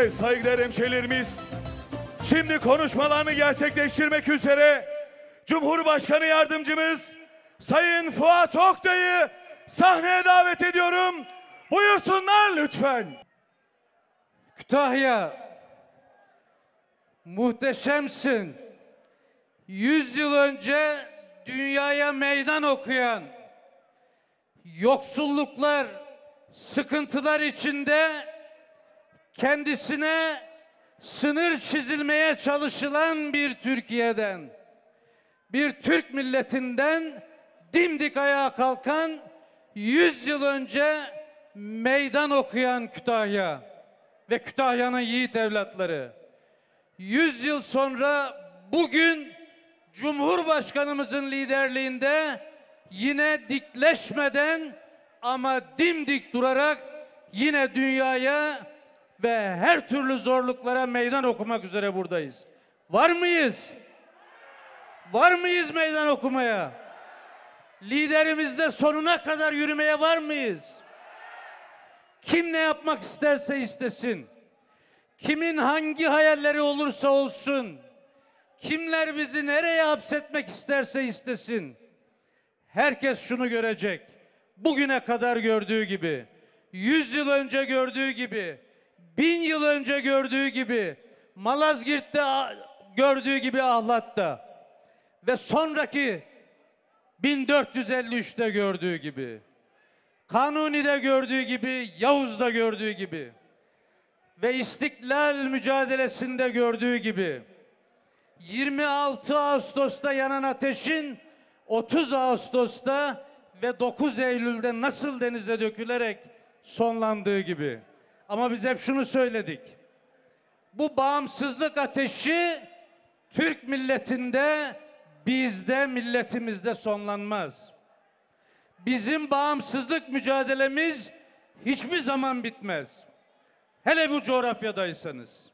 Evet saygıdeğer hemşehrilerimiz, şimdi konuşmalarını gerçekleştirmek üzere Cumhurbaşkanı Yardımcımız Sayın Fuat Oktay'ı sahneye davet ediyorum. Buyursunlar lütfen. Kütahya, muhteşemsin. 100 yıl önce dünyaya meydan okuyan, yoksulluklar, sıkıntılar içinde kendisine sınır çizilmeye çalışılan bir Türkiye'den, bir Türk milletinden dimdik ayağa kalkan, 100 yıl önce meydan okuyan Kütahya ve Kütahya'nın yiğit evlatları. 100 yıl sonra bugün Cumhurbaşkanımızın liderliğinde yine dikleşmeden ama dimdik durarak yine dünyaya ve her türlü zorluklara meydan okumak üzere buradayız. Var mıyız? Var mıyız meydan okumaya? Liderimizle sonuna kadar yürümeye var mıyız? Kim ne yapmak isterse istesin, kimin hangi hayalleri olursa olsun, kimler bizi nereye hapsetmek isterse istesin, herkes şunu görecek: bugüne kadar gördüğü gibi, 100 yıl önce gördüğü gibi, 1000 yıl önce gördüğü gibi, Malazgirt'te gördüğü gibi Ahlat'ta ve sonraki 1453'te gördüğü gibi, Kanuni'de gördüğü gibi, Yavuz'da gördüğü gibi ve İstiklal mücadelesinde gördüğü gibi, 26 Ağustos'ta yanan ateşin 30 Ağustos'ta ve 9 Eylül'de nasıl denize dökülerek sonlandığı gibi. Ama biz hep şunu söyledik: bu bağımsızlık ateşi Türk milletinde, bizde, milletimizde sonlanmaz. Bizim bağımsızlık mücadelemiz hiçbir zaman bitmez. Hele bu coğrafyadaysanız.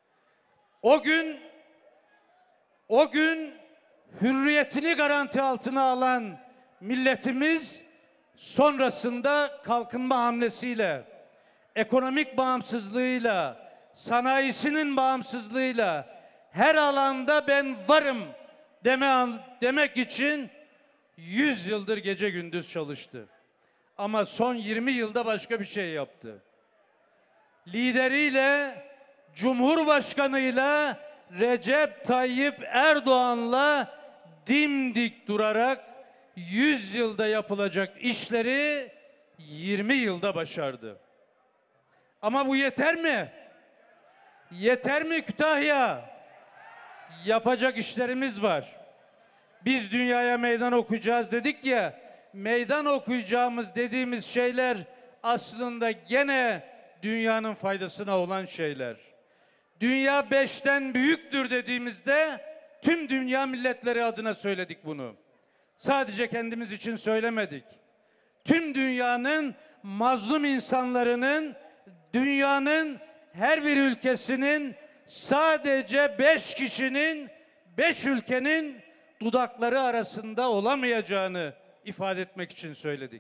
O gün hürriyetini garanti altına alan milletimiz sonrasında kalkınma hamlesiyle, ekonomik bağımsızlığıyla, sanayisinin bağımsızlığıyla her alanda ben varım demek için 100 yıldır gece gündüz çalıştı. Ama son 20 yılda başka bir şey yaptı. Lideriyle, Cumhurbaşkanıyla, Recep Tayyip Erdoğan'la dimdik durarak 100 yılda yapılacak işleri 20 yılda başardı. Ama bu yeter mi? Yeter mi Kütahya? Yapacak işlerimiz var. Biz dünyaya meydan okuyacağız dedik ya, meydan okuyacağımız dediğimiz şeyler aslında gene dünyanın faydasına olan şeyler. Dünya 5'ten büyüktür dediğimizde tüm dünya milletleri adına söyledik bunu. Sadece kendimiz için söylemedik. Tüm dünyanın mazlum insanlarının, dünyanın her bir ülkesinin, sadece 5 kişinin, 5 ülkenin dudakları arasında olamayacağını ifade etmek için söyledik.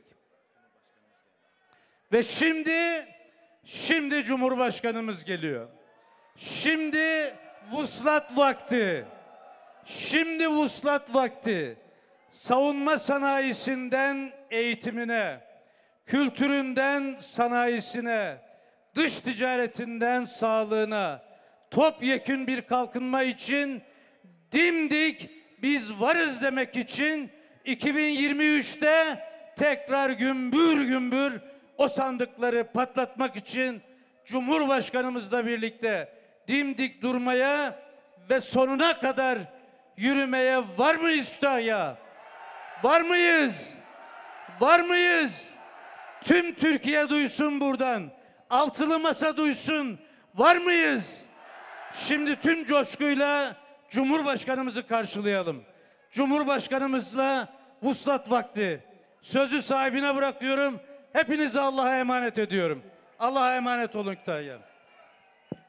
Ve şimdi Cumhurbaşkanımız geliyor. Şimdi vuslat vakti. Şimdi vuslat vakti. Savunma sanayisinden eğitimine, kültüründen sanayisine, dış ticaretinden sağlığına, topyekün bir kalkınma için dimdik biz varız demek için 2023'te tekrar gümbür gümbür o sandıkları patlatmak için Cumhurbaşkanımızla birlikte dimdik durmaya ve sonuna kadar yürümeye var mıyız Kütahya? Var mıyız? Var mıyız? Tüm Türkiye duysun buradan. Altılı masa duysun. Var mıyız? Şimdi tüm coşkuyla Cumhurbaşkanımızı karşılayalım. Cumhurbaşkanımızla vuslat vakti. Sözü sahibine bırakıyorum. Hepinizi Allah'a emanet ediyorum. Allah'a emanet olun Kütahya.